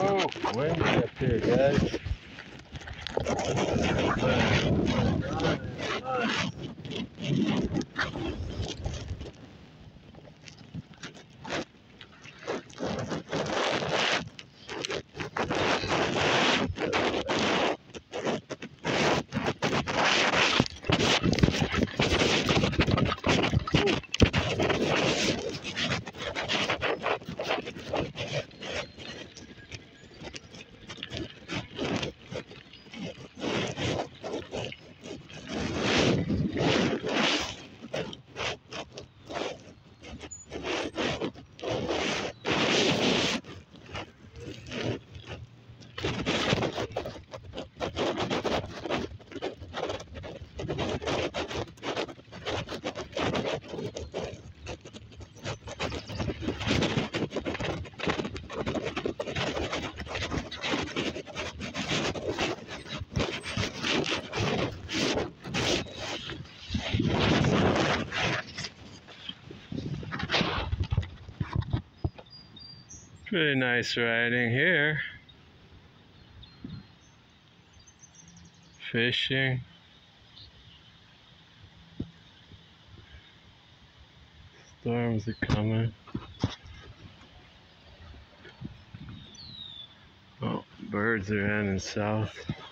Oh, windy up here, guys. Pretty nice riding here. Fishing. Storms are coming. Oh, birds are heading south.